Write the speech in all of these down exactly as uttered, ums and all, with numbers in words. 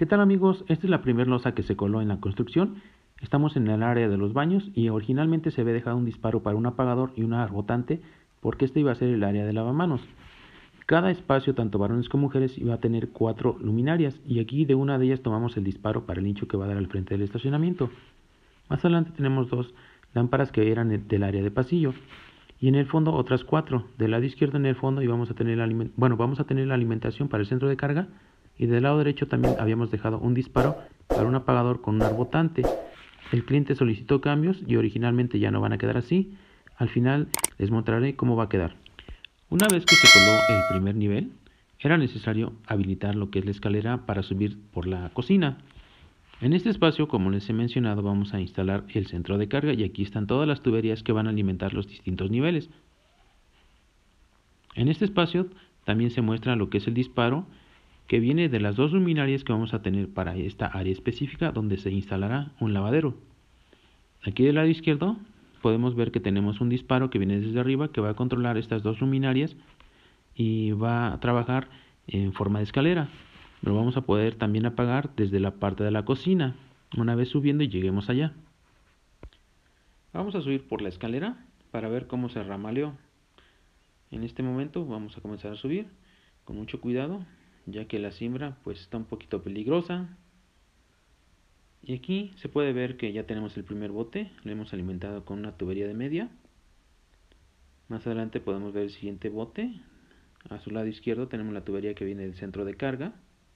¿Qué tal amigos? Esta es la primera losa que se coló en la construcción. Estamos en el área de los baños y originalmente se había dejado un disparo para un apagador y una rotante porque este iba a ser el área de lavamanos. Cada espacio, tanto varones como mujeres, iba a tener cuatro luminarias y aquí de una de ellas tomamos el disparo para el nicho que va a dar al frente del estacionamiento. Más adelante tenemos dos lámparas que eran del área de pasillo y en el fondo otras cuatro. Del lado izquierdo en el fondo íbamos a tener la aliment- bueno, vamos a tener la alimentación para el centro de carga. Y del lado derecho también habíamos dejado un disparo para un apagador con un arbotante. El cliente solicitó cambios y originalmente ya no van a quedar así. Al final les mostraré cómo va a quedar. Una vez que se coló el primer nivel, era necesario habilitar lo que es la escalera para subir por la cocina. En este espacio, como les he mencionado, vamos a instalar el centro de carga y aquí están todas las tuberías que van a alimentar los distintos niveles. En este espacio también se muestra lo que es el disparo, que viene de las dos luminarias que vamos a tener para esta área específica donde se instalará un lavadero. Aquí del lado izquierdo podemos ver que tenemos un disparo que viene desde arriba que va a controlar estas dos luminarias y va a trabajar en forma de escalera. Lo vamos a poder también apagar desde la parte de la cocina una vez subiendo y lleguemos allá. Vamos a subir por la escalera para ver cómo se ramaleó. En este momento vamos a comenzar a subir con mucho cuidado, ya que la siembra pues está un poquito peligrosa. Y aquí se puede ver que ya tenemos el primer bote, lo hemos alimentado con una tubería de media. Más adelante podemos ver el siguiente bote. A su lado izquierdo tenemos la tubería que viene del centro de carga.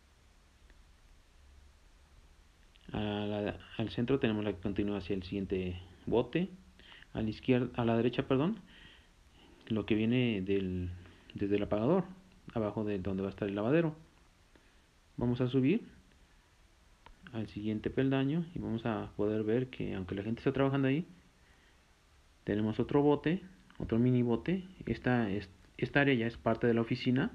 A la, al centro tenemos la que continúa hacia el siguiente bote. A la izquierda, a la derecha, perdón, lo que viene del, desde el apagador, abajo de donde va a estar el lavadero. Vamos a subir al siguiente peldaño y vamos a poder ver que aunque la gente está trabajando ahí, tenemos otro bote, otro mini bote. Esta, esta área ya es parte de la oficina.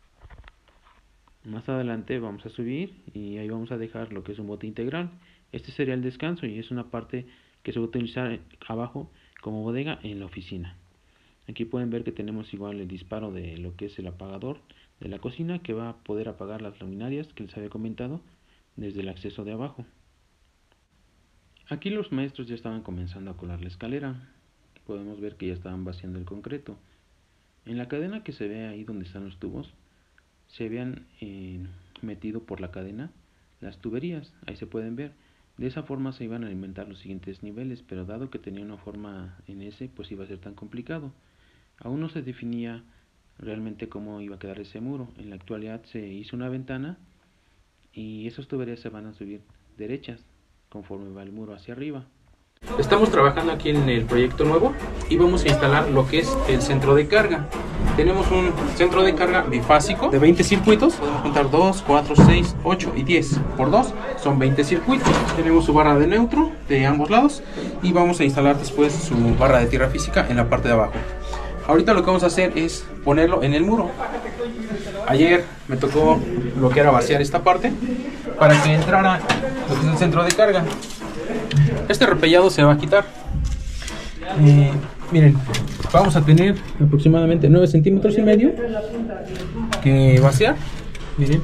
Más adelante vamos a subir y ahí vamos a dejar lo que es un bote integral. Este sería el descanso y es una parte que se va a utilizar abajo como bodega en la oficina. Aquí pueden ver que tenemos igual el disparo de lo que es el apagador de la cocina, que va a poder apagar las luminarias que les había comentado desde el acceso de abajo. Aquí los maestros ya estaban comenzando a colar la escalera. Podemos ver que ya estaban vaciando el concreto. En la cadena que se ve ahí donde están los tubos, se habían eh, metido por la cadena las tuberías. Ahí se pueden ver. De esa forma se iban a alimentar los siguientes niveles, pero dado que tenía una forma en S, pues iba a ser tan complicado. Aún no se definía realmente cómo iba a quedar ese muro. En la actualidad se hizo una ventana y esas tuberías se van a subir derechas conforme va el muro hacia arriba. Estamos trabajando aquí en el proyecto nuevo y vamos a instalar lo que es el centro de carga. Tenemos un centro de carga bifásico de veinte circuitos. Podemos contar dos, cuatro, seis, ocho y diez. Por dos son veinte circuitos. Tenemos su barra de neutro de ambos lados y vamos a instalar después su barra de tierra física en la parte de abajo. Ahorita lo que vamos a hacer es ponerlo en el muro. Ayer me tocó lo que era vaciar esta parte para que entrara lo que es el centro de carga. Este repellado se va a quitar. Eh, miren, vamos a tener aproximadamente nueve centímetros y medio que vaciar. Miren,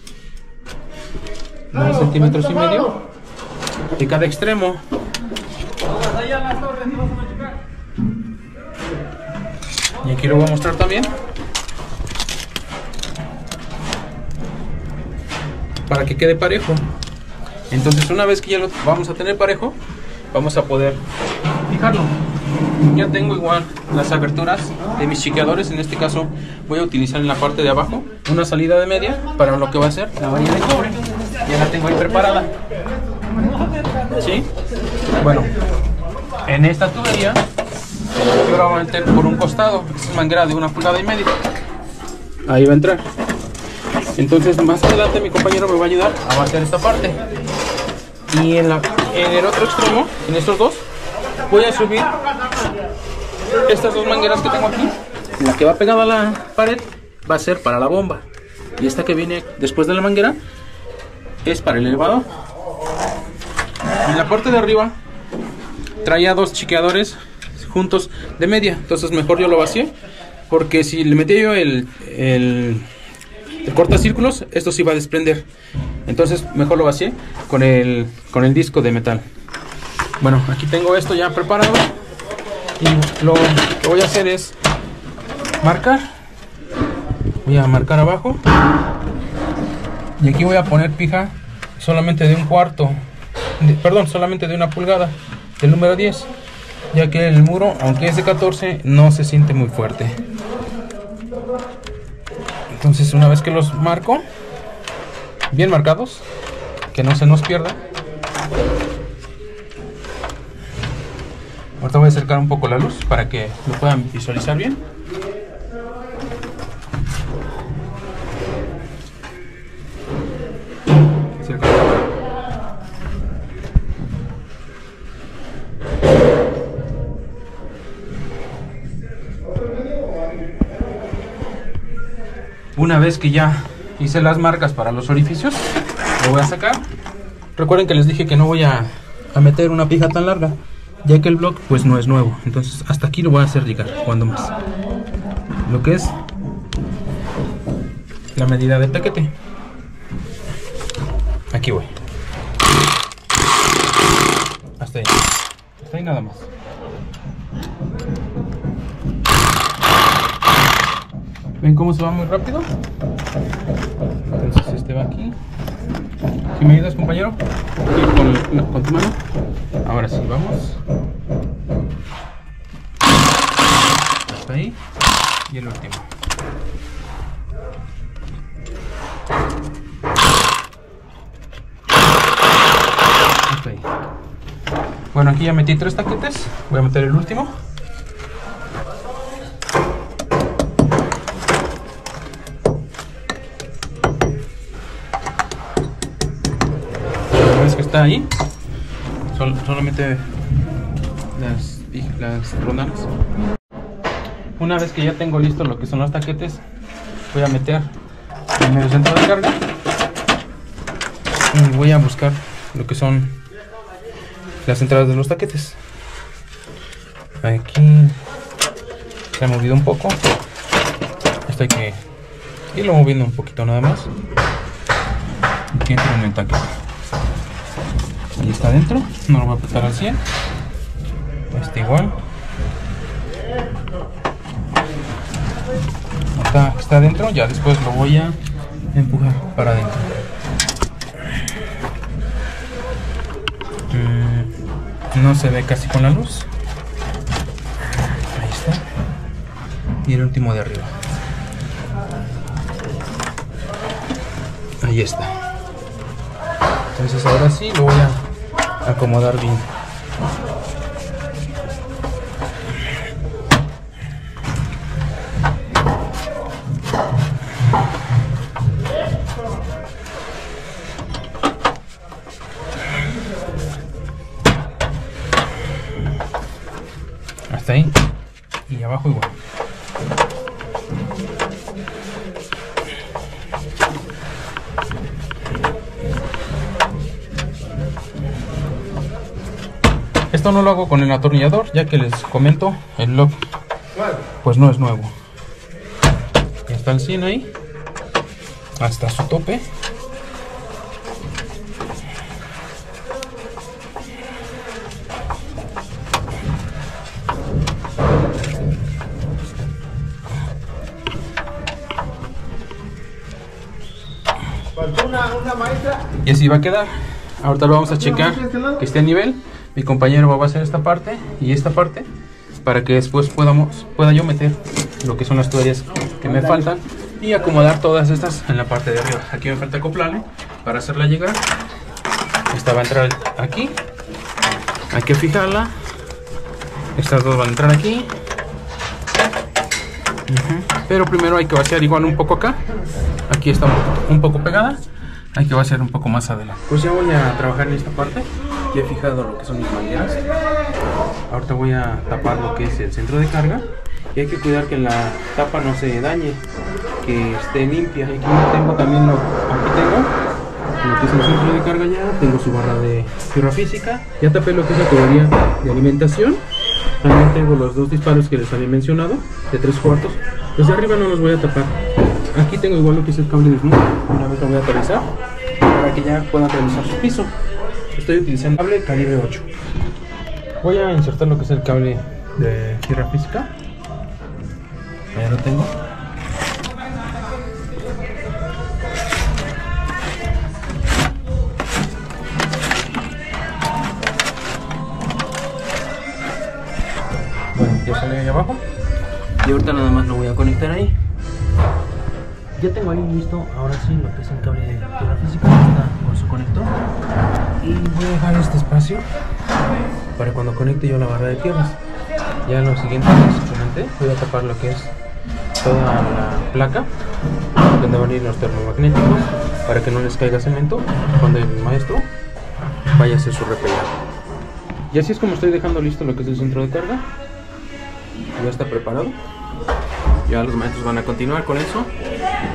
nueve centímetros y medio de cada extremo. Y aquí lo voy a mostrar también para que quede parejo. Entonces una vez que ya lo vamos a tener parejo, vamos a poder fijarlo. Ya tengo igual las aberturas de mis chiqueadores. En este caso voy a utilizar en la parte de abajo una salida de media para lo que va a ser la varilla de cobre. Ya la tengo ahí preparada. ¿Sí? Bueno, en esta tubería yo la voy a meter por un costado. Esta es manguera de una pulgada y media. Ahí va a entrar. Entonces más adelante mi compañero me va a ayudar a vaciar esta parte. Y en, la, en el otro extremo, en estos dos, voy a subir estas dos mangueras que tengo aquí. La que va pegada a la pared va a ser para la bomba. Y esta que viene después de la manguera es para el elevador. En la parte de arriba traía dos chiqueadores juntos de media. Entonces mejor yo lo vacié, porque si le metía yo el, el, el cortacírculos, esto se iba a desprender. Entonces mejor lo vacié con el, con el disco de metal. Bueno, aquí tengo esto ya preparado. Y lo que voy a hacer es marcar. Voy a marcar abajo. Y aquí voy a poner pija solamente de un cuarto. De, perdón, solamente de una pulgada. Del número diez. Ya que el muro, aunque es de catorce, no se siente muy fuerte. Entonces una vez que los marco, bien marcados, que no se nos pierda. Ahorita voy a acercar un poco la luz para que lo puedan visualizar bien. Acerca la cámara. Una vez que ya hice las marcas para los orificios, lo voy a sacar. Recuerden que les dije que no voy a, a meter una pija tan larga, ya que el block pues no es nuevo. Entonces hasta aquí lo voy a hacer llegar, cuando más. Lo que es la medida del taquete. Aquí voy. Hasta ahí. Hasta ahí nada más. ¿Ven cómo se va muy rápido? Entonces este va aquí. ¿Sí me ayudas, compañero? Aquí con, no, con tu mano. Ahora sí, vamos. Hasta ahí. Y el último. Hasta ahí. Bueno, aquí ya metí tres taquetes. Voy a meter el último. Que está ahí, Sol, solamente las, las rodanas. Una vez que ya tengo listo lo que son los taquetes, voy a meter el medio centro de carga y voy a buscar lo que son las entradas de los taquetes. Aquí se ha movido un poco, esto hay que irlo moviendo un poquito nada más. Aquí entro en el taquete. Ahí está adentro, no lo voy a apretar al cien. Este igual. Está, está adentro, ya después lo voy a empujar para adentro. Mm, no se ve casi con la luz. Ahí está. Y el último de arriba. Ahí está. Entonces ahora sí lo voy a acomodar bien. Hasta ahí. Y abajo igual. Esto no lo hago con el atornillador, ya que les comento, el block pues no es nuevo. Ya está el cien ahí, hasta su tope. Y así va a quedar. Ahorita lo vamos a checar que esté a nivel. Mi compañero va a hacer esta parte y esta parte para que después podamos, pueda yo meter lo que son las tuberías que me faltan y acomodar todas estas en la parte de arriba. Aquí me falta acoplarle para hacerla llegar. Esta va a entrar aquí. Hay que fijarla. Estas dos van a entrar aquí. Uh-huh. Pero primero hay que vaciar igual un poco acá. Aquí está un poco pegada. Hay que vaciar un poco más adelante. Pues ya voy a trabajar en esta parte. Ya he fijado lo que son mis mangueras. Ahorita voy a tapar lo que es el centro de carga. Y hay que cuidar que la tapa no se dañe, que esté limpia. Aquí tengo también lo, aquí tengo lo que es el centro de carga ya. Tengo su barra de fibra física. Ya tapé lo que es la tubería de alimentación. También tengo los dos disparos que les había mencionado, de tres cuartos. Los de arriba no los voy a tapar. Aquí tengo igual lo que es el cable de snooker. Una vez lo voy a aterrizar para que ya puedan realizar su piso. Estoy utilizando cable calibre ocho. Voy a insertar lo que es el cable de tierra física. Ya lo tengo. Bueno, ya salió ahí abajo. Y ahorita nada más lo voy a conectar ahí. Ya tengo ahí listo, ahora sí, lo que es el cable de tierra física. Está por su conector. Y voy a dejar este espacio para cuando conecte yo la barra de tierras. Ya lo siguiente que les comenté, voy a tapar lo que es toda la placa donde van a ir los termomagnéticos para que no les caiga cemento cuando el maestro vaya a hacer su repelado. Y así es como estoy dejando listo lo que es el centro de carga. Ya está preparado. Ya los maestros van a continuar con eso.